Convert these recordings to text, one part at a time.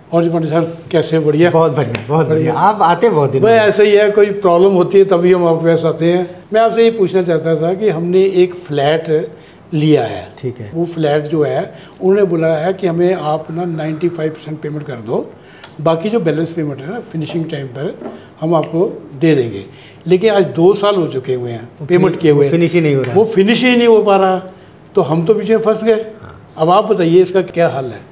और जी पांडे सर कैसे? बढ़िया, बहुत बढ़िया, बहुत बढ़िया। आप आते बहुत दिन? भाई ऐसे ही है, कोई प्रॉब्लम होती है तभी हम आपके पास आते हैं। मैं आपसे ये पूछना चाहता था कि हमने एक फ्लैट लिया है, ठीक है। वो फ्लैट जो है उन्होंने बोला है कि हमें आप ना 95% पेमेंट कर दो, बाकी जो बैलेंस पेमेंट है ना फिनिशिंग टाइम पर हम आपको दे देंगे। लेकिन आज 2 साल हो चुके हुए हैं पेमेंट किए हुए, फिनिश ही नहीं हो रहा, वो फिनिश ही नहीं हो पा रहा, तो हम तो पीछे फंस गए। अब आप बताइए इसका क्या हल है?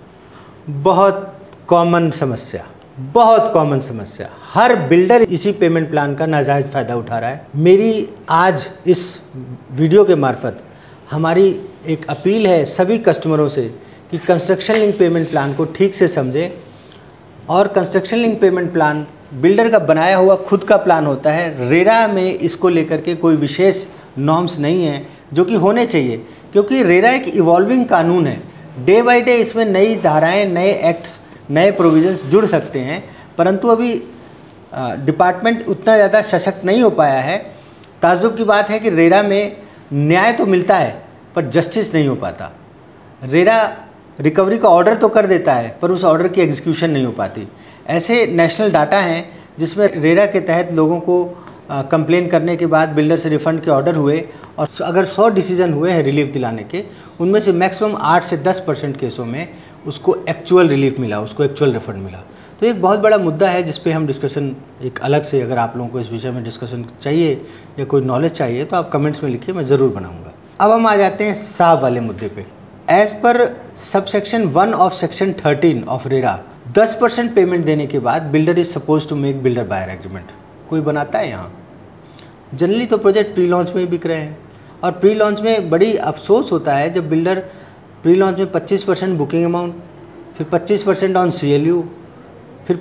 बहुत कॉमन समस्या, बहुत कॉमन समस्या। हर बिल्डर इसी पेमेंट प्लान का नाजायज़ फ़ायदा उठा रहा है। मेरी आज इस वीडियो के मार्फत हमारी एक अपील है सभी कस्टमरों से कि कंस्ट्रक्शन लिंक पेमेंट प्लान को ठीक से समझें। और construction link payment plan builder का बनाया हुआ खुद का प्लान होता है। रेरा में इसको लेकर के कोई विशेष नॉर्म्स नहीं है जो कि होने चाहिए, क्योंकि रेरा एक इवॉल्विंग कानून है। डे बाय डे इसमें नई धाराएं, नए एक्ट्स, नए प्रोविजंस जुड़ सकते हैं, परंतु अभी डिपार्टमेंट उतना ज़्यादा सशक्त नहीं हो पाया है। ताज्जुब की बात है कि रेरा में न्याय तो मिलता है पर जस्टिस नहीं हो पाता। रेरा रिकवरी का ऑर्डर तो कर देता है पर उस ऑर्डर की एग्जीक्यूशन नहीं हो पाती। ऐसे नेशनल डाटा हैं जिसमें रेरा के तहत लोगों को कंप्लेन करने के बाद बिल्डर से रिफ़ंड के ऑर्डर हुए, और अगर 100 डिसीजन हुए हैं रिलीफ दिलाने के, उनमें से मैक्सिमम 8 से 10% केसों में उसको एक्चुअल रिलीफ मिला, उसको एक्चुअल रिफंड मिला। तो एक बहुत बड़ा मुद्दा है जिस पे हम डिस्कशन एक अलग से, अगर आप लोगों को इस विषय में डिस्कशन चाहिए या कोई नॉलेज चाहिए तो आप कमेंट्स में लिखिए, मैं ज़रूर बनाऊँगा। अब हम आ जाते हैं साहब वाले मुद्दे पे। As per subsection 1 of section 13 of RERA, 10% payment देने के बाद builder is suppose to make builder buyer agreement. कोई बनाता है यहाँ? जनरली तो प्रोजेक्ट प्री लॉन्च में ही बिक रहे हैं, और प्री लॉन्च में बड़ी अफसोस होता है जब बिल्डर प्री लॉन्च में 25% बुकिंग अमाउंट, फिर 25% ऑन CLU, फिर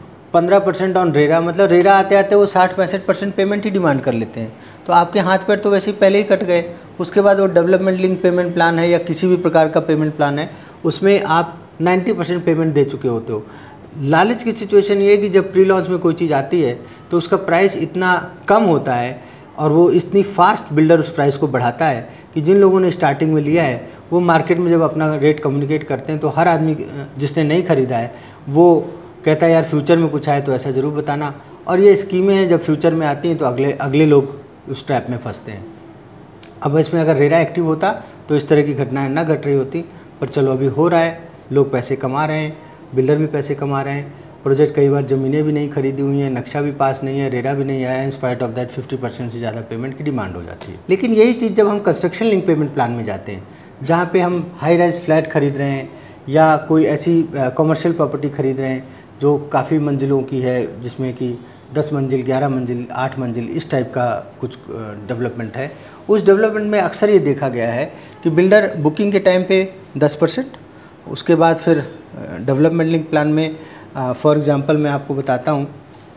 15% ऑन रेरा, मतलब रेरा आते आते वो 60-65% पेमेंट ही डिमांड कर लेते हैं। तो आपके हाथ पैर तो वैसे ही पहले ही कट गए। उसके बाद वो डेवलपमेंट लिंक पेमेंट प्लान है या किसी भी प्रकार का पेमेंट प्लान है, उसमें आप 90% पेमेंट दे चुके होते हो। लालच की सिचुएशन ये है कि जब प्री लॉन्च में कोई चीज़ आती है तो उसका प्राइस इतना कम होता है और वो इतनी फास्ट बिल्डर उस प्राइस को बढ़ाता है कि जिन लोगों ने स्टार्टिंग में लिया है वो मार्केट में जब अपना रेट कम्युनिकेट करते हैं तो हर आदमी जिसने नहीं ख़रीदा है वो कहता है यार फ्यूचर में कुछ आए तो ऐसा ज़रूर बताना। और ये स्कीमें हैं, जब फ्यूचर में आती हैं तो अगले लोग उस ट्रैप में फंसते हैं। अब इसमें अगर रेरा एक्टिव होता तो इस तरह की घटनाएं ना घट रही होती, पर चलो अभी हो रहा है, लोग पैसे कमा रहे हैं, बिल्डर भी पैसे कमा रहे हैं। प्रोजेक्ट कई बार ज़मीनें भी नहीं खरीदी हुई हैं, नक्शा भी पास नहीं है, रेरा भी नहीं आया, इन स्पाइट ऑफ दैट 50% से ज़्यादा पेमेंट की डिमांड हो जाती है। लेकिन यही चीज़ जब हम कंस्ट्रक्शन लिंक पेमेंट प्लान में जाते हैं, जहाँ पे हम हाई राइज फ्लैट खरीद रहे हैं या कोई ऐसी कमर्शियल प्रॉपर्टी खरीद रहे हैं जो काफ़ी मंजिलों की है, जिसमें कि 10 मंजिल, 11 मंजिल, 8 मंजिल, इस टाइप का कुछ डेवलपमेंट है, उस डेवलपमेंट में अक्सर ये देखा गया है कि बिल्डर बुकिंग के टाइम पे 10%, उसके बाद फिर डेवलपमेंट लिंक प्लान में फॉर एग्जांपल मैं आपको बताता हूँ,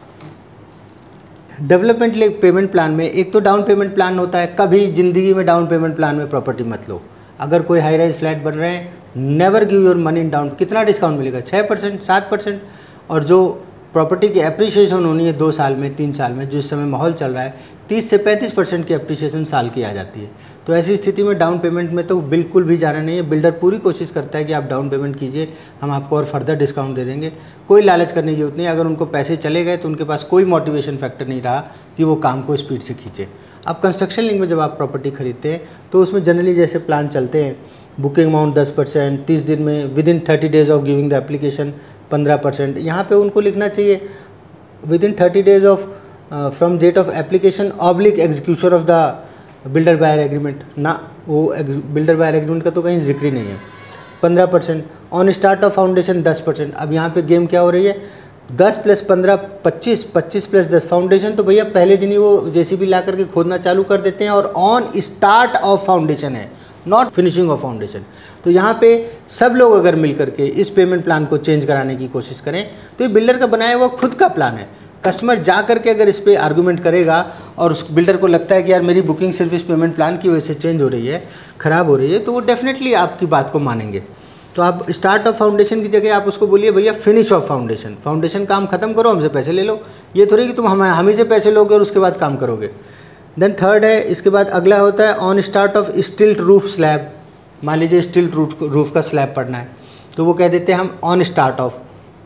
डेवलपमेंट लिंक पेमेंट प्लान में एक तो डाउन पेमेंट प्लान होता है। कभी ज़िंदगी में डाउन पेमेंट प्लान में प्रॉपर्टी मत लो। अगर कोई हाई राइज फ्लैट बन रहे हैं, never give your money in down. कितना डिस्काउंट मिलेगा? 6%, 7%। और जो प्रॉपर्टी की एप्रिसिएशन होनी है 2 साल में, 3 साल में, जिस समय माहौल चल रहा है, 30 से 35% की एप्रिसिएशन साल की आ जाती है। तो ऐसी स्थिति में डाउन पेमेंट में तो बिल्कुल भी जाना नहीं है। बिल्डर पूरी कोशिश करता है कि आप डाउन पेमेंट कीजिए, हम आपको और फर्दर डिस्काउंट दे देंगे। कोई लालच करने की जरूरत नहीं। अगर उनको पैसे चले गए तो उनके पास कोई मोटिवेशन फैक्टर नहीं रहा कि वो काम को स्पीड से खींचे। अब कंस्ट्रक्शन लिंक में जब आप प्रॉपर्टी खरीदते हैं तो उसमें जनरली जैसे प्लान चलते हैं, बुकिंग अमाउंट 10%, 30 दिन में, within 30 days of giving the application 15%। यहाँ पे उनको लिखना चाहिए within 30 days of from date of application oblique execution of the builder buyer agreement, ना वो बिल्डर बायर एग्रीमेंट का तो कहीं जिक्र ही नहीं है। 15% ऑन स्टार्ट ऑफ फाउंडेशन 10%। अब यहाँ पे गेम क्या हो रही है? 10 + 15 25, 25 + 10 फाउंडेशन, तो भैया पहले दिन ही वो JCB ला करके खोदना चालू कर देते हैं, और ऑन स्टार्ट ऑफ फाउंडेशन है, नॉट फिनिशिंग ऑफ फाउंडेशन। तो यहाँ पे सब लोग अगर मिल करके इस पेमेंट प्लान को चेंज कराने की कोशिश करें तो ये बिल्डर का बनाया हुआ खुद का प्लान है। कस्टमर जा करके अगर इस पे आर्गूमेंट करेगा और उस बिल्डर को लगता है कि यार मेरी बुकिंग सिर्फ इस पेमेंट प्लान की वजह से चेंज हो रही है, ख़राब हो रही है, तो वो डेफिनेटली आपकी बात को मानेंगे। तो आप स्टार्ट ऑफ फाउंडेशन की जगह आप उसको बोलिए भैया फिनिश ऑफ फाउंडेशन, फाउंडेशन काम खत्म करो, हमसे पैसे ले लो। ये थोड़ी कि तुम हम ही से पैसे लोगे और उसके बाद काम करोगे। देन थर्ड है, इसके बाद अगला होता है on start of stilt roof slab. मान लीजिए स्टिल्ट रूफ का स्लैब पड़ना है तो वो कह देते हैं हम on start of,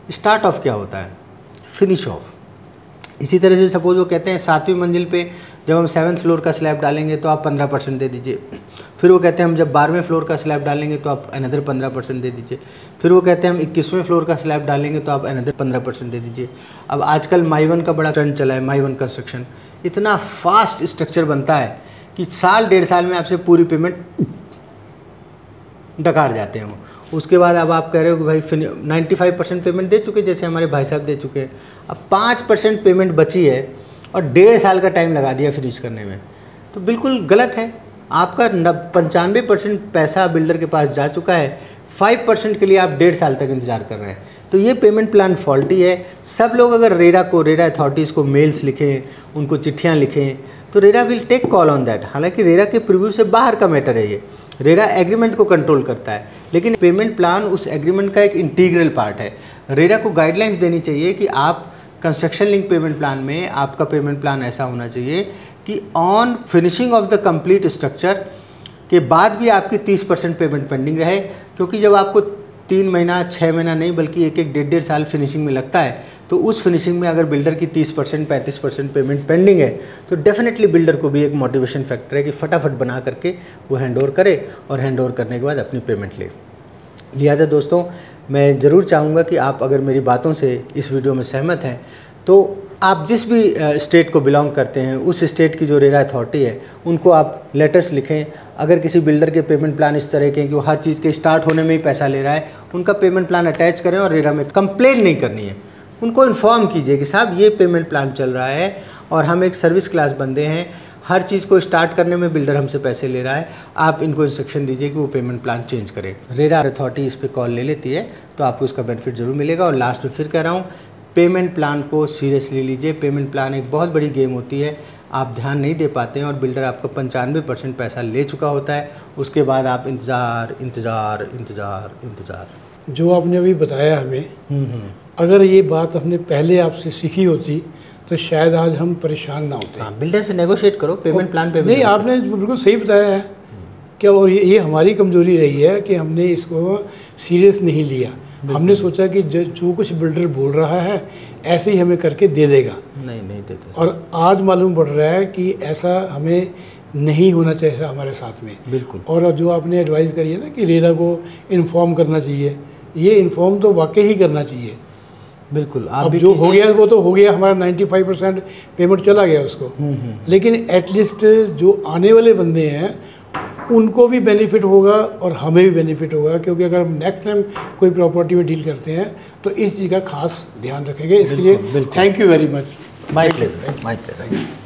start of क्या होता है? Finish of. इसी तरह से सपोज वो कहते हैं 7वीं मंजिल पे जब हम 7th फ्लोर का स्लैब डालेंगे तो आप 15% दे दीजिए। फिर वो कहते हैं हम जब 12वें फ्लोर का स्लैब डालेंगे तो आप अनदर 15% दे दीजिए। फिर वो कहते हैं हम 21वें फ्लोर का स्लैब डालेंगे तो आप अनदर 15% दे दीजिए। अब आजकल माई वन का बड़ा ट्रेंड चला है, माई वन कंस्ट्रक्शन। इतना फास्ट स्ट्रक्चर बनता है कि साल 1.5 साल में आपसे पूरी पेमेंट डकार जाते हैं वो। उसके बाद अब आप कह रहे हो कि भाई 95% पेमेंट दे चुके, जैसे हमारे भाई साहब दे चुके हैं, अब 5% पेमेंट बची है और 1.5 साल का टाइम लगा दिया फिनिश करने में, तो बिल्कुल गलत है। आपका 95% पैसा बिल्डर के पास जा चुका है, 5% के लिए आप 1.5 साल तक इंतजार कर रहे हैं, तो ये पेमेंट प्लान फॉल्टी है। सब लोग अगर रेरा अथॉरिटीज़ को मेल्स लिखें, उनको चिट्ठियाँ लिखें, तो RERA will take call on that. हालांकि रेरा के प्रीव्यू से बाहर का मैटर है ये, रेरा एग्रीमेंट को कंट्रोल करता है, लेकिन पेमेंट प्लान उस एग्रीमेंट का एक इंटीग्रल पार्ट है। रेरा को गाइडलाइंस देनी चाहिए कि आप कंस्ट्रक्शन लिंक पेमेंट प्लान में आपका पेमेंट प्लान ऐसा होना चाहिए कि on finishing of the complete structure के बाद भी आपकी 30% पेमेंट पेंडिंग रहे, क्योंकि जब आपको 3 महीना 6 महीना नहीं बल्कि 1-1, 1.5 साल फिनिशिंग में लगता है, तो उस फिनिशिंग में अगर बिल्डर की 30% 35% पेमेंट पेंडिंग है, तो डेफिनेटली बिल्डर को भी एक मोटिवेशन फैक्टर है कि फटाफट बना करके वो हैंडओवर करे और हैंडओवर करने के बाद अपनी पेमेंट ले। लिहाजा दोस्तों, मैं ज़रूर चाहूँगा कि आप अगर मेरी बातों से इस वीडियो में सहमत हैं, तो आप जिस भी स्टेट को बिलोंग करते हैं, उस स्टेट की जो रेरा अथॉरिटी है उनको आप लेटर्स लिखें। अगर किसी बिल्डर के पेमेंट प्लान इस तरह के हैं कि वो हर चीज़ के स्टार्ट होने में ही पैसा ले रहा है, उनका पेमेंट प्लान अटैच करें और रेरा में कंप्लेन नहीं करनी है। उनको इन्फॉर्म कीजिए कि साहब ये पेमेंट प्लान चल रहा है और हम एक सर्विस क्लास बंदे हैं, हर चीज़ को स्टार्ट करने में बिल्डर हमसे पैसे ले रहा है, आप इनको इंस्ट्रक्शन दीजिए कि वो पेमेंट प्लान चेंज करें। रेरा अथॉरिटी इस पर कॉल ले लेती है तो आपको उसका बेनिफिट ज़रूर मिलेगा। और लास्ट में फिर कह रहा हूँ, पेमेंट प्लान को सीरियसली लीजिए। पेमेंट प्लान एक बहुत बड़ी गेम होती है, आप ध्यान नहीं दे पाते हैं और बिल्डर आपका 95% पैसा ले चुका होता है, उसके बाद आप इंतज़ार इंतज़ार इंतज़ार इंतज़ार। जो आपने अभी बताया हमें, अगर ये बात हमने पहले आपसे सीखी होती तो शायद आज हम परेशान ना होते। हाँ, बिल्डर से नेगोशिएट करो पेमेंट प्लान पे। नहीं, आपने बिल्कुल सही बताया है क्या, और ये हमारी कमज़ोरी रही है कि हमने इसको सीरियस नहीं लिया। हमने सोचा कि जो कुछ बिल्डर बोल रहा है ऐसे ही हमें करके दे देगा। नहीं देते। और आज मालूम पड़ रहा है कि ऐसा हमें नहीं होना चाहिए हमारे साथ में। बिल्कुल। और जो आपने एडवाइस करी है ना कि रेरा को इन्फॉर्म करना चाहिए, ये इन्फॉर्म तो वाकई ही करना चाहिए। बिल्कुल। आप अब जो हो गया वो तो हो गया, हमारा 95% पेमेंट चला गया उसको, लेकिन एटलीस्ट जो आने वाले बंदे हैं उनको भी बेनिफिट होगा और हमें भी बेनिफिट होगा, क्योंकि अगर हम नेक्स्ट टाइम कोई प्रॉपर्टी में डील करते हैं तो इस चीज़ का खास ध्यान रखेंगे। इसके लिए thank you very much. My pleasure.